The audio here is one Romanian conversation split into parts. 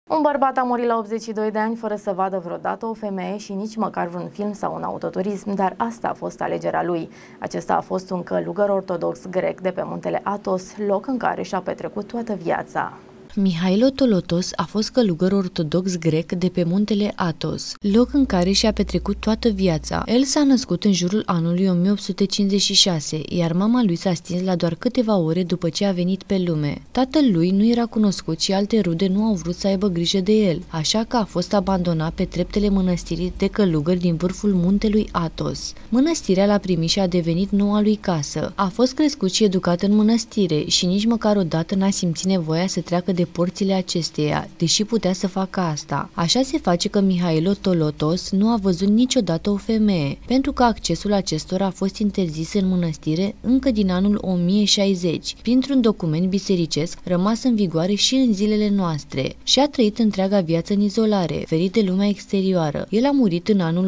Un bărbat a murit la 82 de ani fără să vadă vreodată o femeie și nici măcar vreun film sau un autoturism, dar asta a fost alegerea lui. Acesta a fost un călugăr ortodox grec de pe muntele Athos, loc în care și-a petrecut toată viața. Mihailo Tolotos a fost călugăr ortodox grec de pe muntele Athos, loc în care și-a petrecut toată viața. El s-a născut în jurul anului 1856, iar mama lui s-a stins la doar câteva ore după ce a venit pe lume. Tatăl lui nu era cunoscut și alte rude nu au vrut să aibă grijă de el, așa că a fost abandonat pe treptele mănăstirii de călugări din vârful muntelui Athos. Mănăstirea l-a primit și a devenit noua lui casă. A fost crescut și educat în mănăstire și nici măcar odată n-a simțit nevoia să treacă de porțile acesteia, deși putea să facă asta. Așa se face că Mihailo Tolotos nu a văzut niciodată o femeie, pentru că accesul acestora a fost interzis în mănăstire încă din anul 1060, printr-un document bisericesc rămas în vigoare și în zilele noastre, și a trăit întreaga viață în izolare, ferit de lumea exterioară. El a murit în anul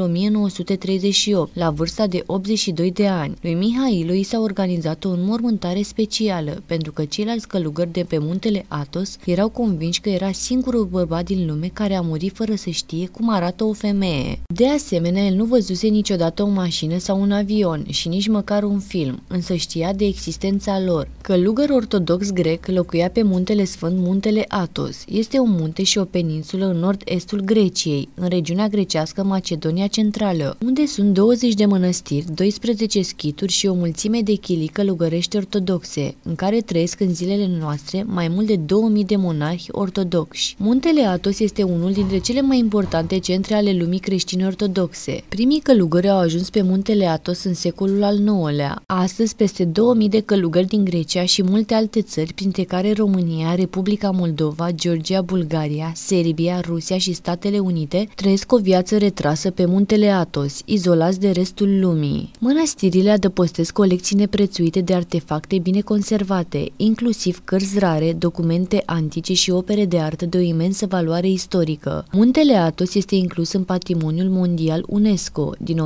1938, la vârsta de 82 de ani. Lui Mihailo i s-a organizat o înmormântare specială, pentru că ceilalți călugări de pe muntele Athos erau convinși că era singurul bărbat din lume care a murit fără să știe cum arată o femeie. De asemenea, el nu văzuse niciodată o mașină sau un avion și nici măcar un film, însă știa de existența lor. Călugăr ortodox grec, locuia pe muntele sfânt, muntele Athos. Este un munte și o peninsulă în nord-estul Greciei, în regiunea grecească Macedonia Centrală, unde sunt 20 de mănăstiri, 12 schituri și o mulțime de chilii călugărești ortodoxe, în care trăiesc în zilele noastre mai mult de 2000 de monarhi ortodoxi. Muntele Athos este unul dintre cele mai importante centre ale lumii creștine ortodoxe. Primii călugări au ajuns pe muntele Athos în secolul al IX-lea. Astăzi, peste 2000 de călugări din Grecia și multe alte țări, printre care România, Republica Moldova, Georgia, Bulgaria, Serbia, Rusia și Statele Unite, trăiesc o viață retrasă pe muntele Athos, izolați de restul lumii. Mănăstirile adăpostesc colecții neprețuite de artefacte bine conservate, inclusiv cărți rare, documente antice și opere de artă de o imensă valoare istorică. Muntele Athos este inclus în Patrimoniul Mondial UNESCO din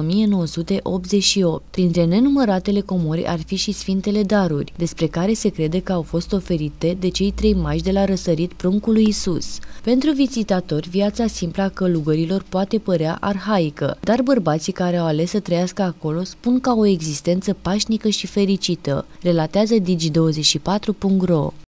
1988. Printre nenumăratele comori ar fi și Sfintele Daruri, despre care se crede că au fost oferite de cei 3 magi de la răsărit pruncului Isus. Pentru vizitatori, viața simplă a călugărilor poate părea arhaică, dar bărbații care au ales să trăiască acolo spun că au o existență pașnică și fericită, relatează Digi24.ro.